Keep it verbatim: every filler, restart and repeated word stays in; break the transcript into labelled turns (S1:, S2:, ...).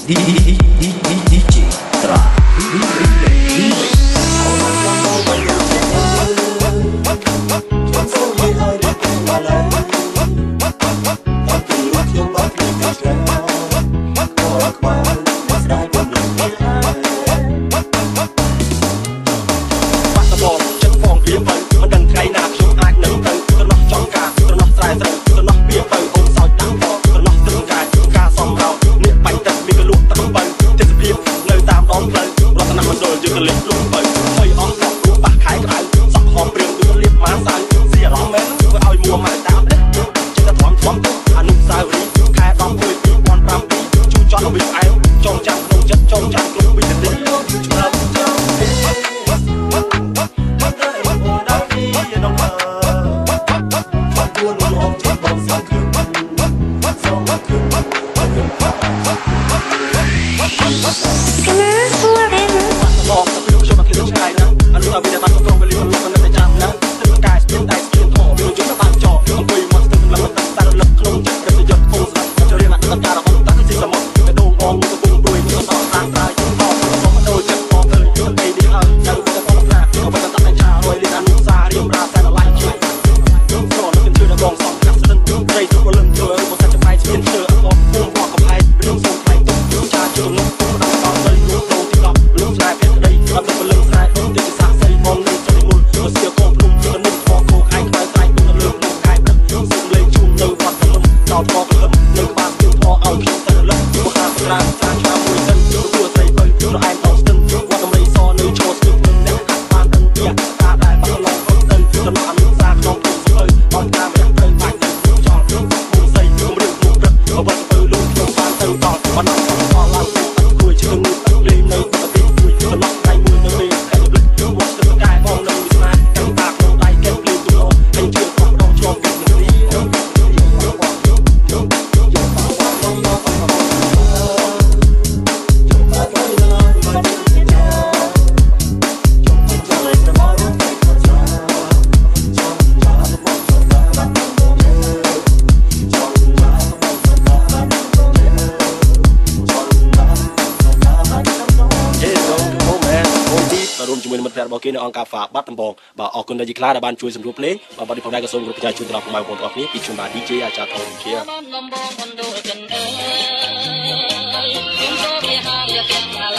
S1: គេនៅអង្គការហ្វាបាត់ដំបងបាទអរគុណដល់យីខ្លាដែលបានជួយសម្រួលភ្លេងបាទបាត់នេះផងដែរក៏សូមគោរពបច្ច័យជូនដល់បងប្អូនទាំងអស់គ្នាពីខ្ញុំបាទ ឌី ជេ អាចារ្យថោជាខ្ញុំចូលគេហាយ